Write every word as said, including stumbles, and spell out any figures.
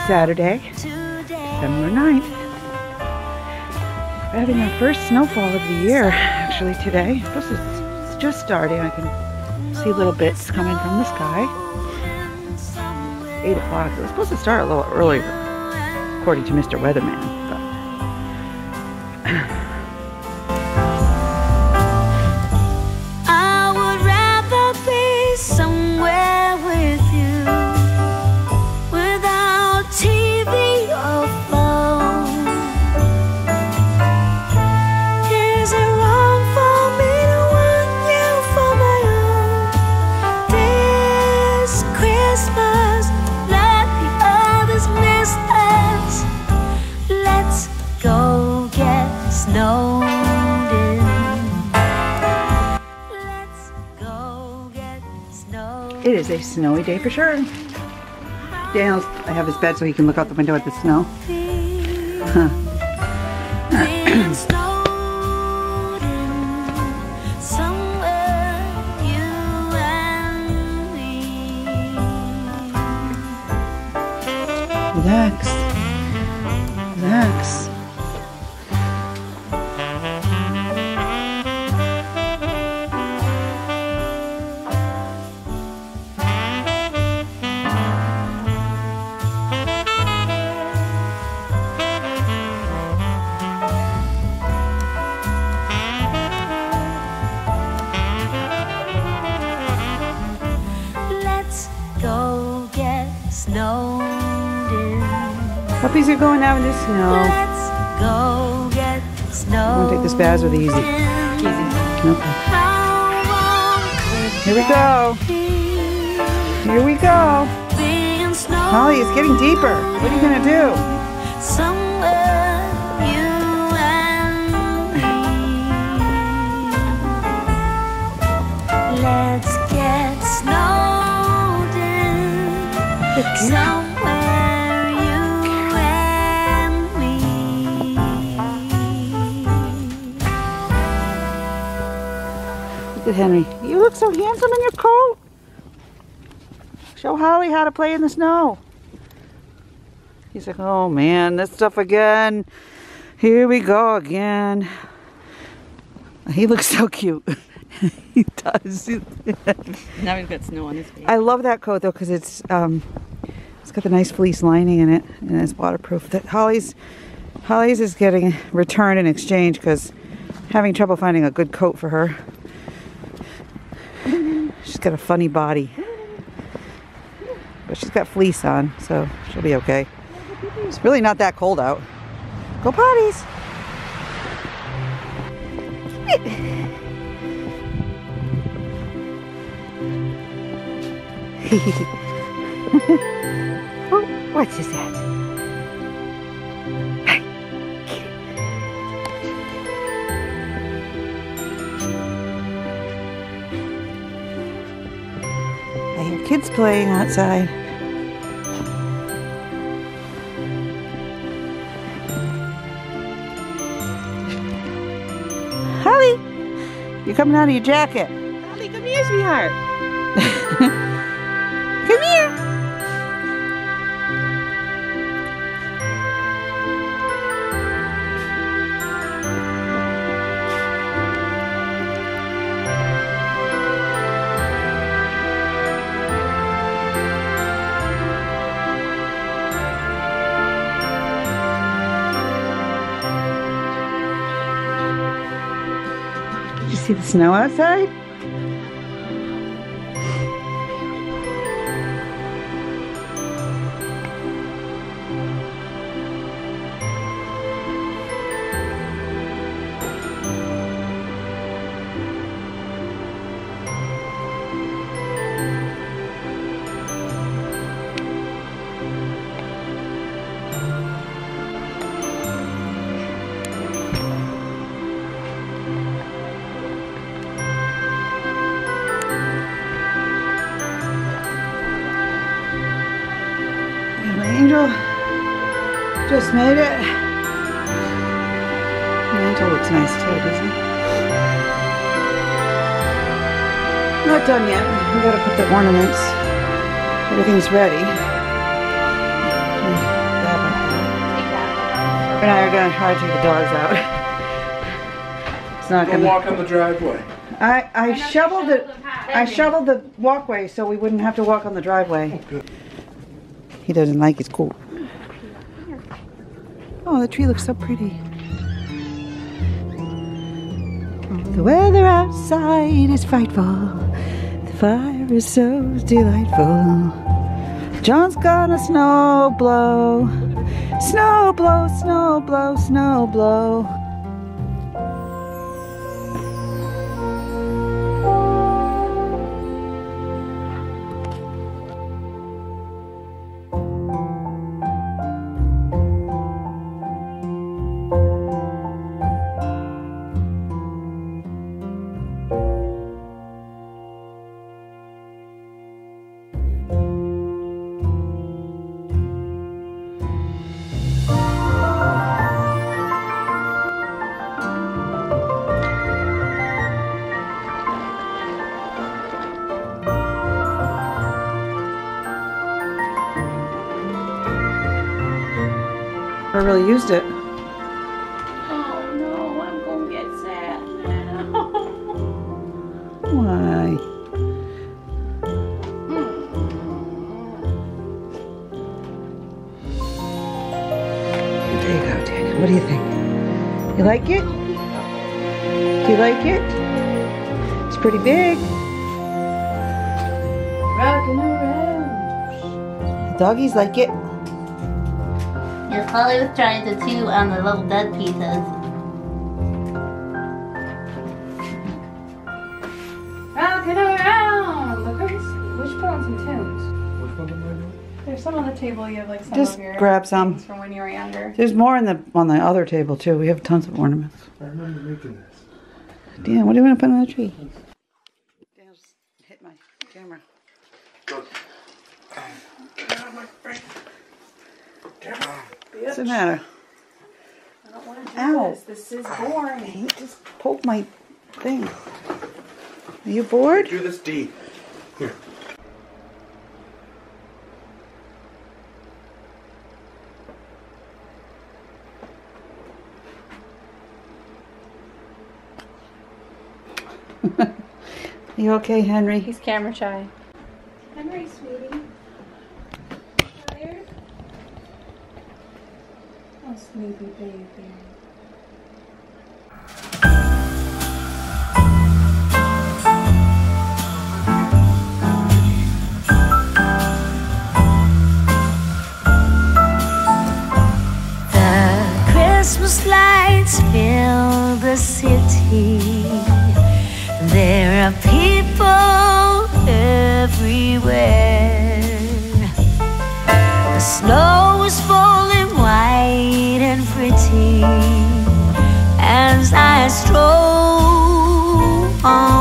Saturday, December ninth. We're having our first snowfall of the year, actually, today. This is just starting. I can see little bits coming from the sky. eight o'clock. It was supposed to start a little earlier, according to Mister Weatherman. But I would rather be somewhere with you, without T V or phone. Is it wrong for me to want you for my own? This Christmas, let the others miss us. Let's go get snowed in. Let's go get snowed. it is a snowy day for sure. Daniel's, I have his bed so he can look out the window at the snow. Huh. Being snowed in somewhere, you and me. Relax. Relax. Let's go get snowed in. Puppies are going out in the snow. Let's go get snowed. I'm gonna take this Baz with the easy. Easy. Okay. How long could Here we go. that be? Here we go. Being snowed Holly, it's getting deeper. What are you gonna do? somewhere, you and me. Let's get snowed in somewhere, you and me. Look at Henry. You look so handsome in your coat. Show Holly how to play in the snow. He's like, oh man, this stuff again. Here we go again. He looks so cute. He does. Now we've got snow on his face. I love that coat though because it's um, it's got the nice fleece lining in it and it's waterproof. That Holly's Holly's is getting returned in exchange because having trouble finding a good coat for her. She's got a funny body, but she's got fleece on, so she'll be okay. It's really not that cold out. Go potties. Oh, what's this at? Hey, get it. I hear kids playing outside. Holly, you're coming out of your jacket. Holly, come here, sweetheart. Come here. Did you see the snow outside? Angel just made it. Mantle looks nice too, doesn't it? Not done yet. We gotta put the ornaments. Everything's ready. and I are gonna try to take the dogs out. It's not Go gonna. walk on the driveway. I I shoveled it. I shoveled the walkway so we wouldn't have to walk on the driveway. Oh, good. He doesn't like his coat. Oh, the tree looks so pretty. The weather outside is frightful. The fire is so delightful. John's gonna snow blow. Snow blow, snow blow, snow blow. I really used it. Oh no, I'm gonna get sad now. Why? There you go, Daniel. What do you think? You like it? Do you like it? It's pretty big. Rocking around. The doggies like it. Yes, Polly was trying to chew on the little dead pieces. Rocking around. Look, which put on some tunes. Which one am I doing? There's some on the table. You have like some Just of your grab some. things from when you were younger. There's more in the on the other table too. We have tons of ornaments. I remember making this. Dan, what do you want to put on the tree? Daniel just hit my camera. Good. What's the matter? I don't want to do Ow. this. This is boring. He just poked my thing. Are you bored? Do this deep. Here. You okay, Henry? He's camera shy. Henry, sweetie. Tired? Oh, sleepy baby. The Christmas lights fill the city. There are people everywhere. The snow is falling white and pretty as I stroll on